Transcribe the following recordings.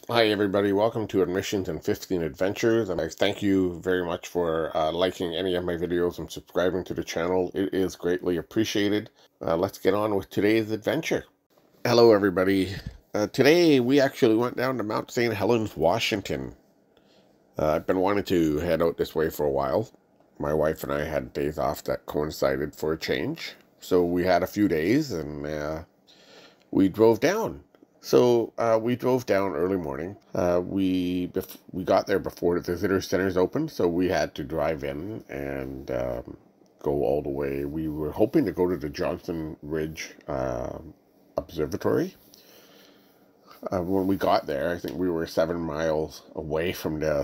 Hi everybody, welcome to Admissions and 15 Adventures, and I thank you very much for liking any of my videos and subscribing to the channel. It is greatly appreciated. Let's get on with today's adventure. Hello everybody. Today we actually went down to Mount St. Helens, Washington. I've been wanting to head out this way for a while. My wife and I had days off that coincided for a change. So we had a few days and we drove down. So we drove down early morning. We got there before the visitor centers opened, so we had to drive in and go all the way. We were hoping to go to the Johnson Ridge Observatory. When we got there, I think we were 7 miles away from the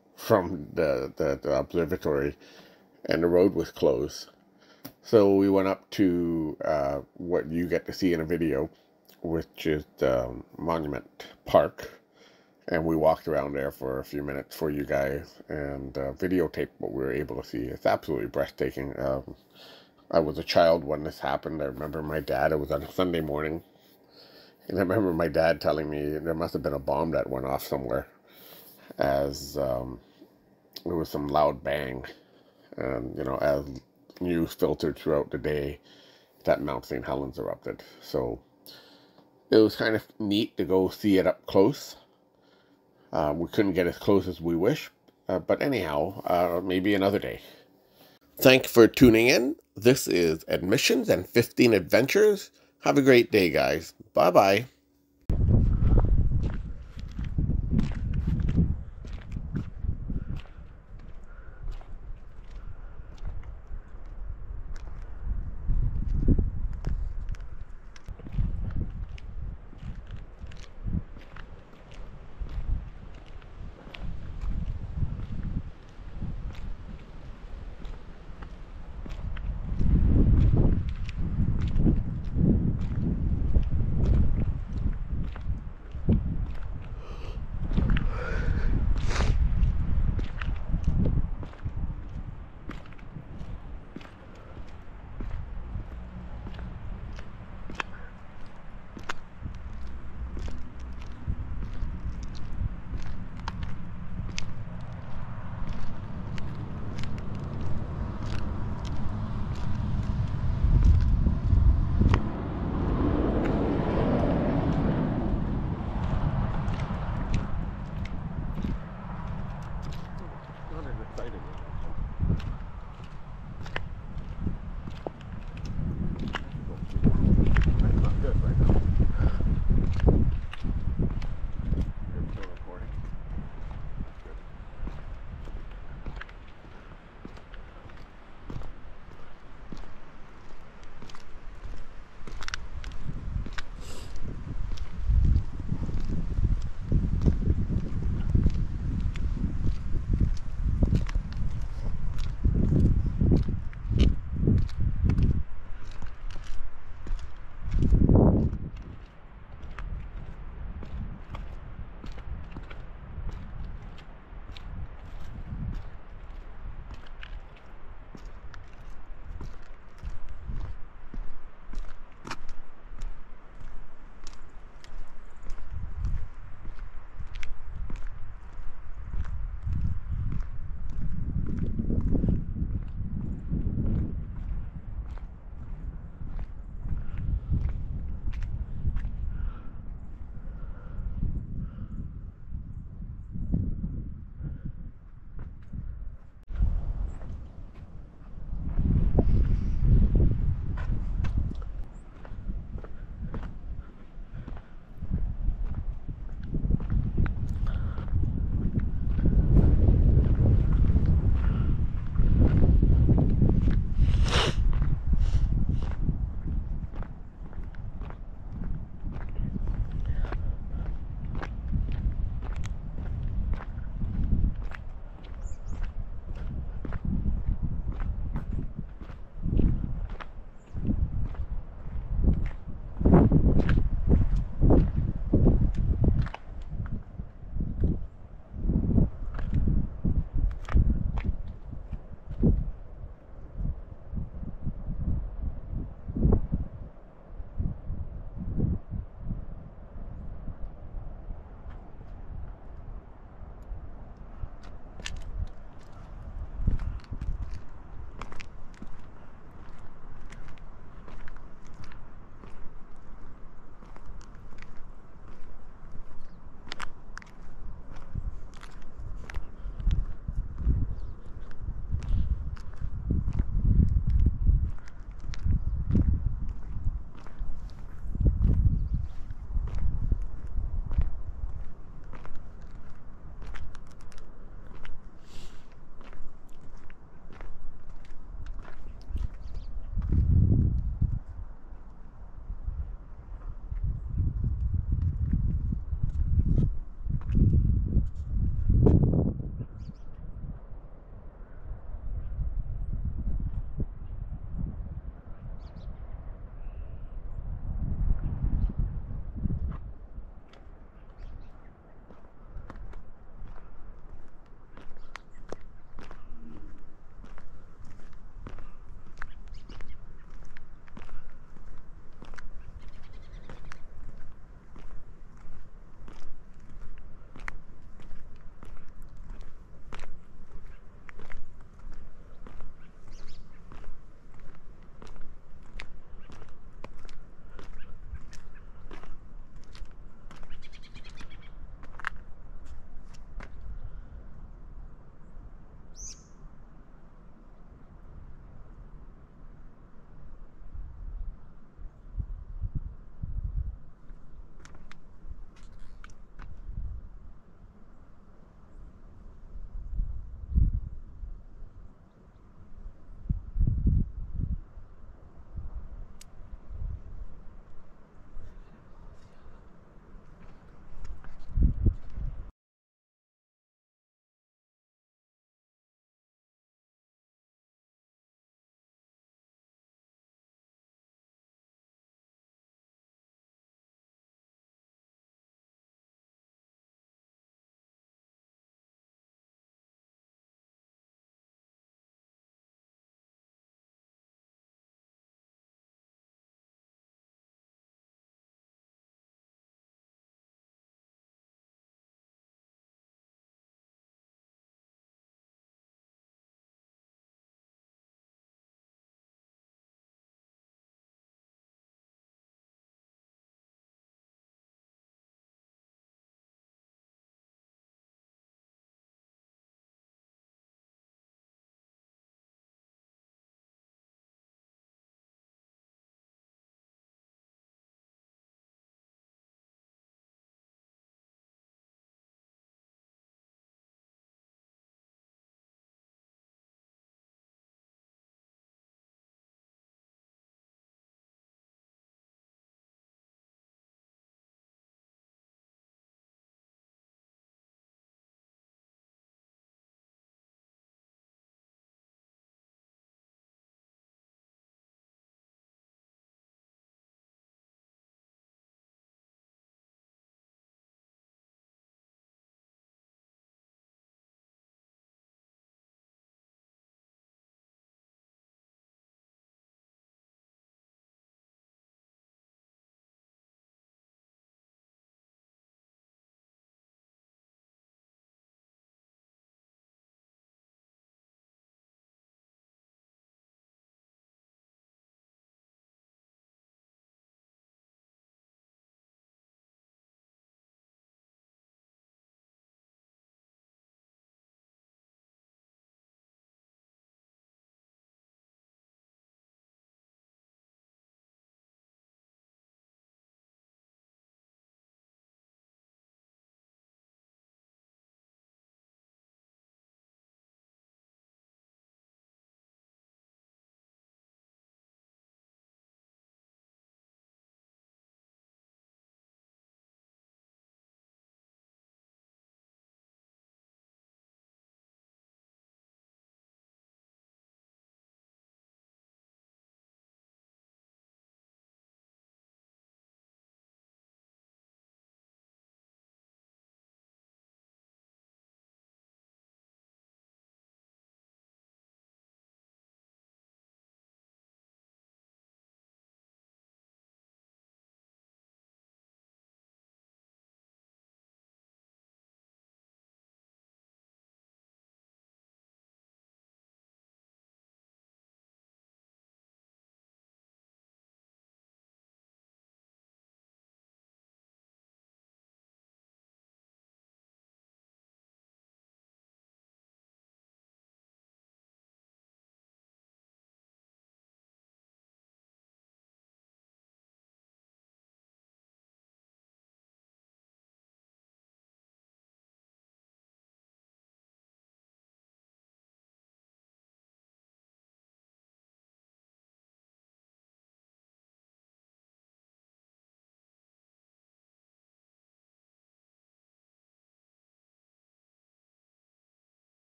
observatory, and the road was closed. So we went up to what you get to see in a video, which is the Monument Park, and we walked around there for a few minutes for you guys and videotaped what we were able to see. It's absolutely breathtaking. I was a child when this happened. I remember my dad, it was on a Sunday morning, and I remember my dad telling me there must have been a bomb that went off somewhere, as there was some loud bang, and as news filtered throughout the day that Mount St. Helens erupted. So it was kind of neat to go see it up close. We couldn't get as close as we wish, but anyhow, maybe another day. Thanks for tuning in. This is Admissions and 15 Adventures. Have a great day, guys. Bye-bye.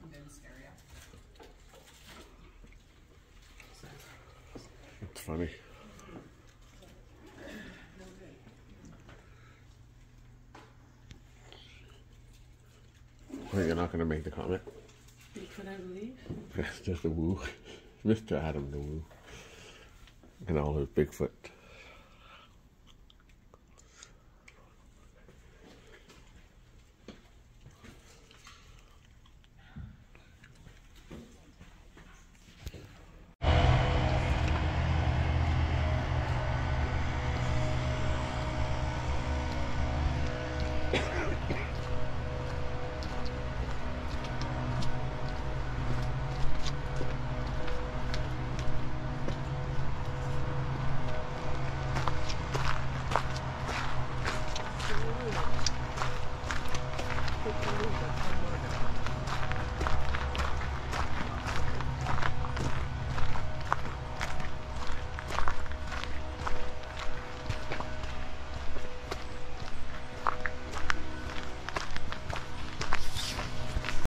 didn't scare you. It's funny. Well, you're not going to make the comment. Could I believe? That's just a woo. Mr. Adam the woo. And all his Bigfoot.